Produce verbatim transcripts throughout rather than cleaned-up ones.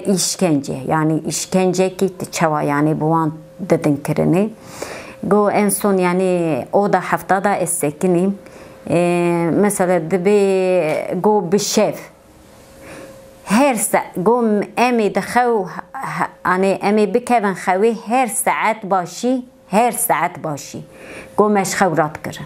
işkence yani işkence ki çava yani bu an dedin kirini go en son yani o da haftada essekinim mesela dibe go bişev her saat go emi dxev yani emi bikevin xevi her saat başı her saat başı go meşxevrat kirin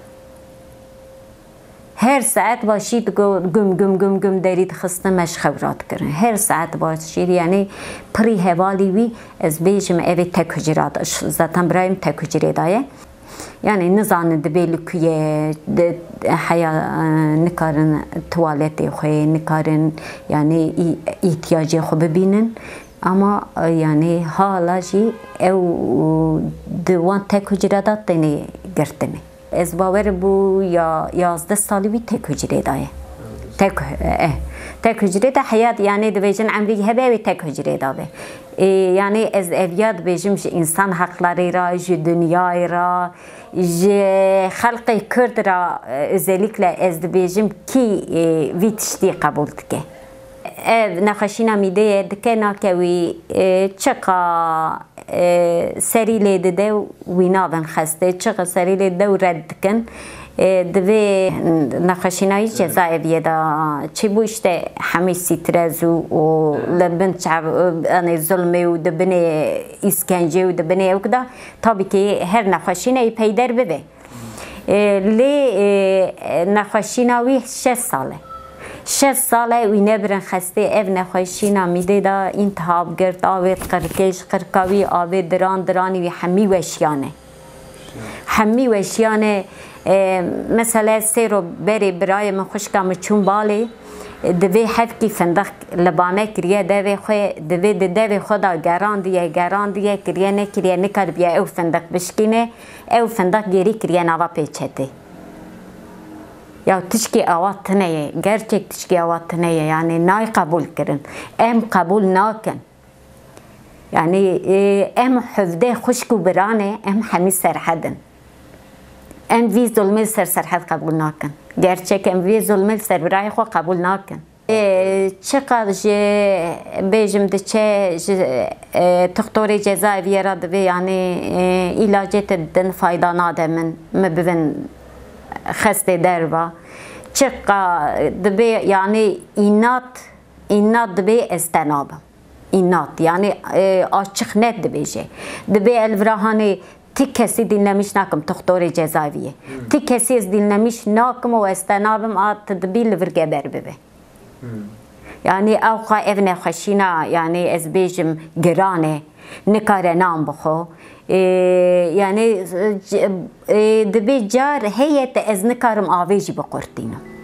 her saat başید گم گم گم گم درید خسته مش خبرات کردن هر ساعت باشید یعنی پری حوالی وی از بیشم اوی تک حجرات zaten برایم تک حجره دایه yani nizanı da belki haya nikarın tuvalete koy nikarın yani ihtiyacı ko bebinin ama yani hala şey ev devan tek hücrede tane gerteni ez baver bu ya yazdı salibi tek hücre daye tek eh tek hücre de hayat yani dibecin amri hebe tek hücre daye yani ez eviyat bejim insan hakları ra dünya ra halkı Kürt ra özellikle ez dibecim ki vitişti kabul dike ev nakhaşina mideye dike nakevi çaka seriyle de winaven xaste çığı seriyle de reddken dve nakhaşinayı cezaeviye da çi bu işte hamisi trezu o lebin çav yani zulmü o de beni iskence o de beni o kadar tabii ki her nakhaşinayı peyder bebe le nakhaşinavi şes sale شش ساله وی نبرن خسته اف نخوشینا میده دا انتخاب گرد آوید قرکش قرکاوی آوید دران درانی وی همی وشیانه همی وشیانه مثلا سیرو بری برای من خوشکام چون بالی دوی حفکی فندق لبانه کریه دوی خوی دوی دوی خدا گران دیه گران دیه کریه نکریه نکر بیا او فندق بشکینه او فندق گیری کریه نوا پیچته ya tişki avat neye gerçek tişki avat neye yani nay kabul kirin em kabul nakin yani em hüvde xuşku birane em hemi serhadin em vi zulmü ser serhad kabul nakin gerçek em vi zulmü ser birayı xo kabul nakin çıkar je bejim de çe doktori cezaevi radı ve yani ilacet edin fayda nademin mebevin خسته دروا چقا دبی یعنی اینات اینات دبی استنابم اینات یعنی açık net dibece dibê elvrahanê tik kesî dinlemiş nakim doktorê cezaeviyê tik kesî ez dinlemiş nakim û estenabim a dibî li vir geber bibe yani ew xwe ev nexweşîna yani ez bêjim giran e nikare nam bixwe yani dibê car heyet ez nikarim avê jî biqurtînim